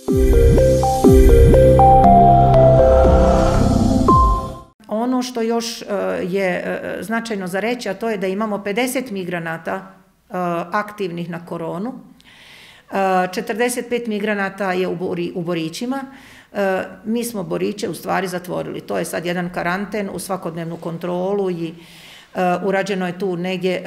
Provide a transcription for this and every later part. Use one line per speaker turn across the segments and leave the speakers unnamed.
Ono što još je značajno za reći, a to je da imamo 50 migranata aktivnih na koronu, 45 migranata je u Borićima. Mi smo Boriće u stvari zatvorili. To je sad jedan karanten u svakodnevnu kontrolu i urađeno je tu negdje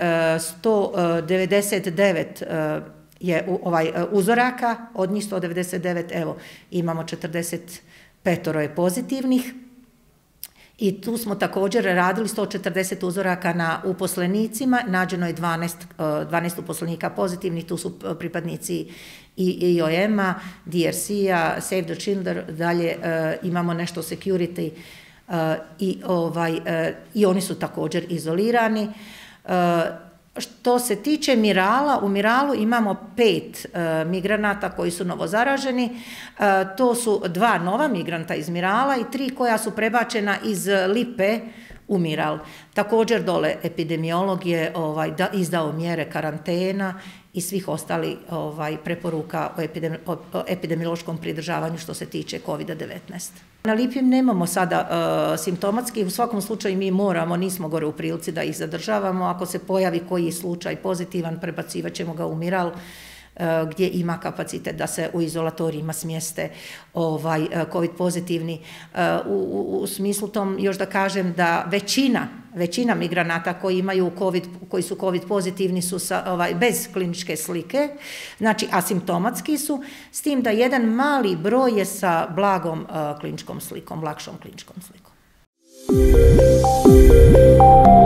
199 je uzoraka, od njih 199, evo, imamo 45 je pozitivnih. I tu smo također radili 140 uzoraka na uposlenicima, nađeno je 12 uposlenika pozitivnih, tu su pripadnici IOM-a, DRC-a, Save the Children, dalje imamo nešto security i oni su također izolirani. Što se tiče Mirala, u Miralu imamo 5 migranata koji su novozaraženi, to su 2 nova migranta iz Mirala i 3 koja su prebačena iz Lipe u Miral. Također dole epidemiolog je izdao mjere karantena i svih ostalih preporuka o epidemiološkom pridržavanju što se tiče COVID-19. Na Lipi nemamo sada simptomatski, u svakom slučaju mi nismo gore u prilici da ih zadržavamo. Ako se pojavi koji slučaj pozitivan, prebacivat ćemo ga u Miral gdje ima kapacitet da se u izolatorijima smjeste COVID pozitivni. U smislu tom još da kažem da većina migranata koji su COVID pozitivni su bez kliničke slike, znači asimptomatski su, s tim da jedan mali broj je sa blagom kliničkom slikom, lakšom kliničkom slikom.